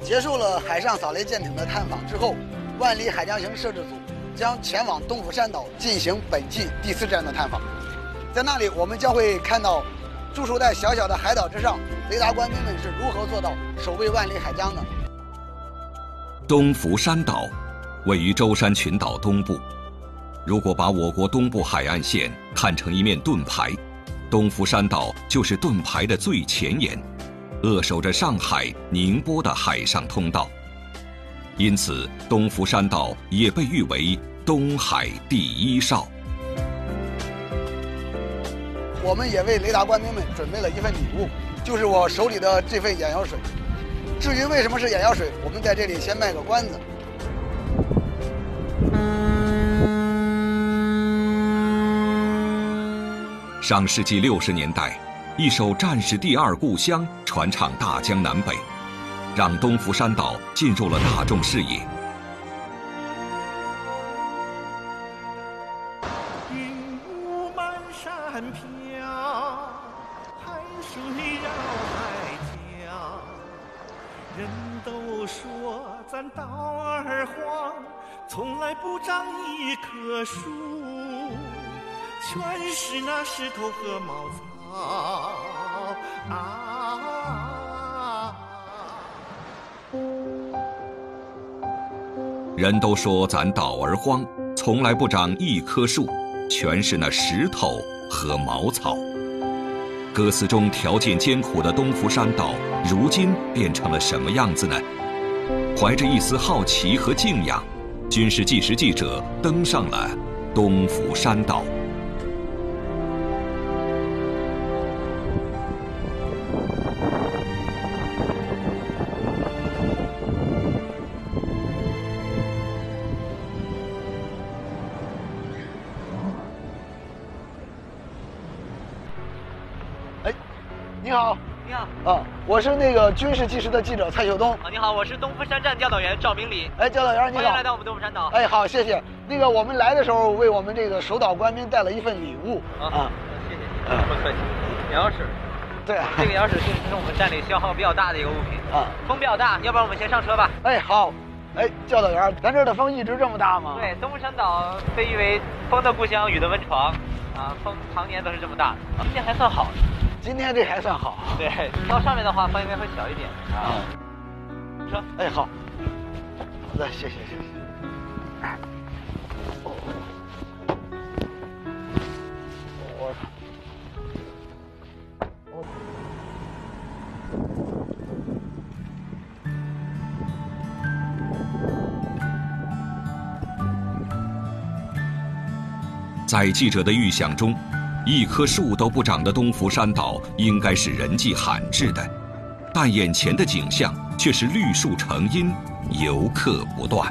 结束了海上扫雷舰艇的探访之后，万里海江行摄制组将前往东府山岛进行本季第4站的探访。在那里，我们将会看到驻守在小小的海岛之上，雷达官兵们是如何做到守卫万里海江的。 东福山岛位于舟山群岛东部。如果把我国东部海岸线看成一面盾牌，东福山岛就是盾牌的最前沿，扼守着上海、宁波的海上通道。因此，东福山岛也被誉为东海第1哨。 我们也为雷达官兵们准备了一份礼物，就是我手里的这份眼药水。至于为什么是眼药水，我们在这里先卖个关子。 上世纪60年代，一首战士第2故乡传唱大江南北，让东福山岛进入了大众视野。 云雾满山飘，海水绕海角。人都说咱岛儿荒，从来不长一棵树，全是那石头和茅草啊！ 人都说咱岛儿荒，从来不长一棵树，全是那石头和茅草。歌词中条件艰苦的东福山岛，如今变成了什么样子呢？怀着一丝好奇和敬仰，军事纪实记者登上了东福山岛。 你好， 你好， 我是那个军事纪实的记者蔡秀东。 你好，我是东福山站调导员赵明礼。 调导员你好， 欢迎来到我们东福山岛。 好，谢谢。那个我们来的时候为我们这个守岛官兵带了一份礼物。 谢谢你，不客气。眼药水。 对， 这个眼药水确实是我们站里消耗比较大的一个物品。风比较大，要不然我们先上车吧。 好。教导员，咱这儿的风一直这么大吗？ 对，东福山岛被誉为风的故乡，雨的温床，风常年都是这么大的。今天还算好。 今天这还算好。 对，到上面的话风应该会小一点。说， 好。好的，谢谢。 在记者的预想中，一棵树都不长的东福山岛应该是人迹罕至的，但眼前的景象却是绿树成荫，游客不断。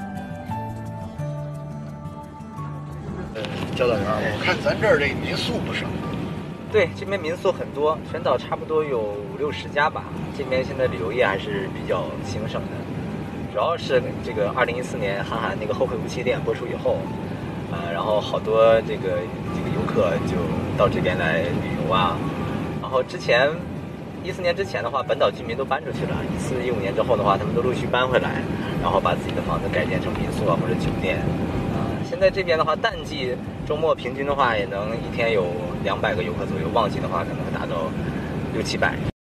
教导员，我看咱这儿这民宿不少。 对，这边民宿很多，全岛差不多有50-60家吧。这边现在旅游业还是比较兴盛的，主要是这个2014年韩寒那个《后会无期》电影播出以后，然后好多这个游客就到这边来旅游啊。然后之前14年之前的话，本岛居民都搬出去了，14、15年之后的话，他们都陆续搬回来，然后把自己的房子改建成民宿啊或者酒店。现在这边的话，淡季周末平均的话也能一天有200个游客左右，旺季的话可能会达到600-700。